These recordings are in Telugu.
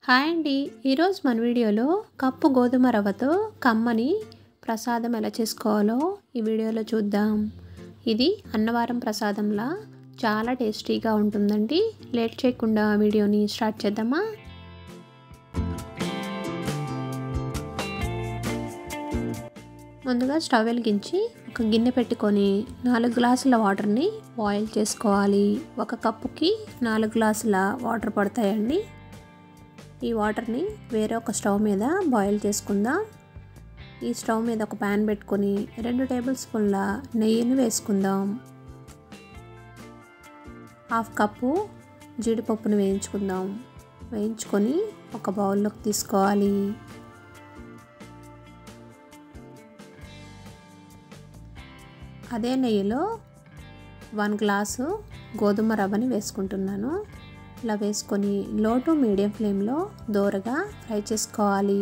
హాయ్ అండి. ఈరోజు మన వీడియోలో కప్పు గోధుమ రవ్వతో కమ్మని ప్రసాదం ఎలా చేసుకోవాలో ఈ వీడియోలో చూద్దాం. ఇది అన్నవరం ప్రసాదంలా చాలా టేస్టీగా ఉంటుందండి. లేట్ చేయకుండా వీడియోని స్టార్ట్ చేద్దామా? ముందుగా స్టవ్ వెలిగించి ఒక గిన్నె పెట్టుకొని 4 గ్లాసుల వాటర్ని బాయిల్ చేసుకోవాలి. ఒక కప్పుకి 4 గ్లాసుల వాటర్ పడతాయండి. ఈ వాటర్ని వేరే ఒక స్టవ్ మీద బాయిల్ చేసుకుందాం. ఈ స్టవ్ మీద ఒక ప్యాన్ పెట్టుకొని 2 టేబుల్ స్పూన్ల నెయ్యిని వేసుకుందాం. హాఫ్ కప్పు జీడిపప్పును వేయించుకుందాం. వేయించుకొని ఒక బౌల్లోకి తీసుకోవాలి. అదే నెయ్యిలో 1 గ్లాసు గోధుమ రవ్వని వేసుకుంటున్నాను. ఇలా వేసుకొని లో టు మీడియం ఫ్లేమ్లో దోరగా ఫ్రై చేసుకోవాలి.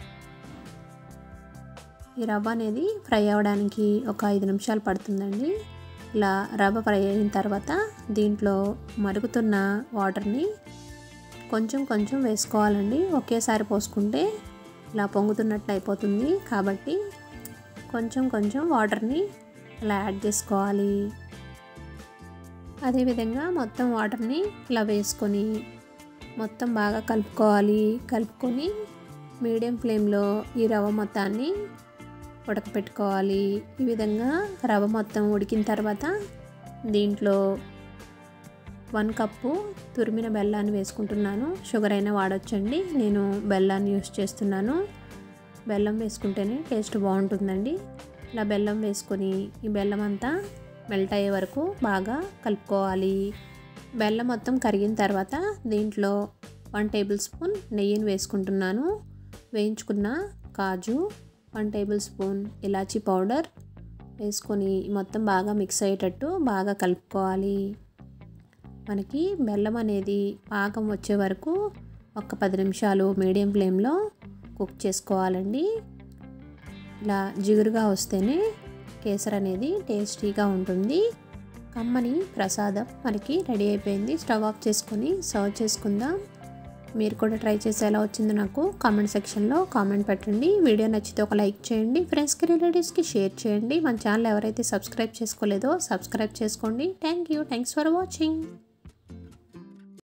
ఈ రవ్వ అనేది ఫ్రై అవ్వడానికి ఒక 5 నిమిషాలు పడుతుందండి. ఇలా రవ్వ ఫ్రై అయిన తర్వాత దీంట్లో మరుగుతున్న వాటర్ని కొంచెం కొంచెం వేసుకోవాలండి. ఒకేసారి పోసుకుంటే ఇలా పొంగుతున్నట్టు అయిపోతుంది. కాబట్టి కొంచెం కొంచెం వాటర్ని ఇలా యాడ్ చేసుకోవాలి. అదేవిధంగా మొత్తం వాటర్ని ఇలా వేసుకొని మొత్తం బాగా కలుపుకోవాలి. కలుపుకొని మీడియం ఫ్లేమ్లో ఈ రవ్వ మొత్తాన్ని ఉడకపెట్టుకోవాలి. ఈ విధంగా రవ్వ మొత్తం ఉడికిన తర్వాత దీంట్లో 1 కప్పు తురిమిన బెల్లాన్ని వేసుకుంటున్నాను. షుగర్ అయినా వాడొచ్చండి. నేను బెల్లాన్ని యూస్ చేస్తున్నాను. బెల్లం వేసుకుంటేనే టేస్ట్ బాగుంటుందండి. ఇలా బెల్లం వేసుకొని ఈ బెల్లం అంతా మెల్ట్ అయ్యే వరకు బాగా కలుపుకోవాలి. బెల్లం మొత్తం కరిగిన తర్వాత దీంట్లో 1 టేబుల్ స్పూన్ నెయ్యిని వేసుకుంటున్నాను. వేయించుకున్న కాజు, 1 టేబుల్ స్పూన్ ఇలాచీ పౌడర్ వేసుకొని మొత్తం బాగా మిక్స్ అయ్యేటట్టు బాగా కలుపుకోవాలి. మనకి బెల్లం అనేది పాకం వచ్చే వరకు ఒక 10 నిమిషాలు మీడియం ఫ్లేమ్లో కుక్ చేసుకోవాలండి. ఇలా జిగురుగా వస్తేనే కేసర్ అనేది టేస్టీగా ఉంటుంది. కమ్మని ప్రసాదం మనకి రెడీ అయిపోయింది. స్టవ్ ఆఫ్ చేసుకొని సర్వ్ చేసుకుందాం. మీరు కూడా ట్రై చేసి ఎలా వచ్చిందో నాకు కామెంట్ సెక్షన్లో కామెంట్ పెట్టండి. వీడియో నచ్చితే ఒక లైక్ చేయండి. ఫ్రెండ్స్కి రిలేటివ్స్కి షేర్ చేయండి. మన ఛానల్ ఎవరైతే సబ్స్క్రైబ్ చేసుకోలేదో సబ్స్క్రైబ్ చేసుకోండి. Thanks for watching.